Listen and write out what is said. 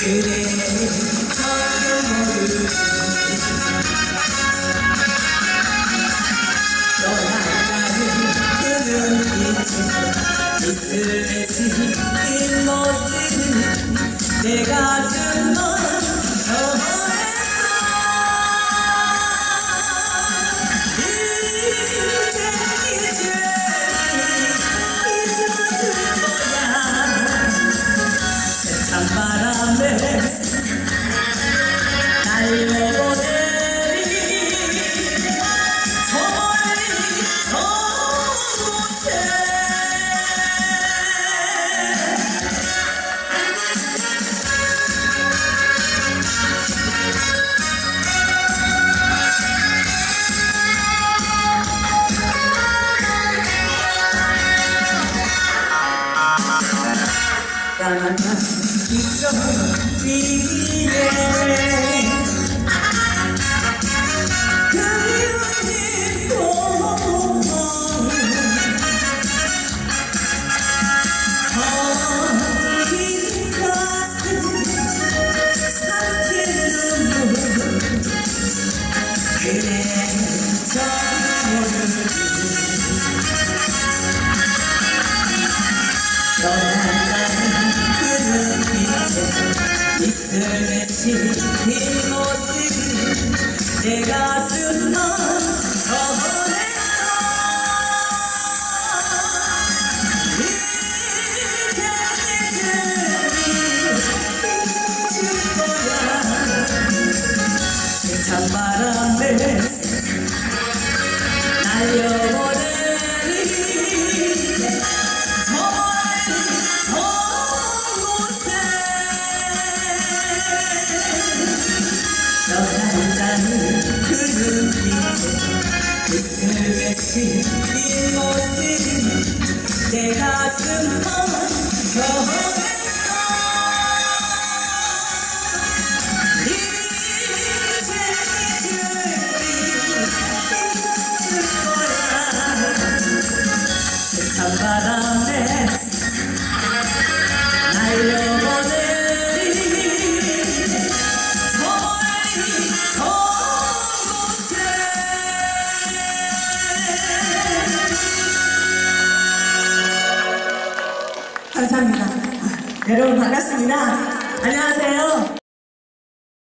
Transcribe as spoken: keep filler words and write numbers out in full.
그래 전혀 모르지 떠나가는 그 눈빛에 미스매진 이 모습은 내 가슴만 전했어 바람에 날려보내리 저 멀리 저 곳에 까만 있어 비기네 그리운 봄 텅빈 가슴 삼킨 눈물 그래 전혀 모르지 떠나가는 미스매진 이 모습이 내 가슴만 전했어 이제 이들이 잊어줄 거야 세찬 바람에 날려보내리 떠난다는 그 눈빛에 미스매진 이 모습이 내 가슴만 전했어 이제 이들이 잊어줄 거야 세찬 바람에 날려보내 감사합니다. 여러분 반갑습니다. 안녕하세요.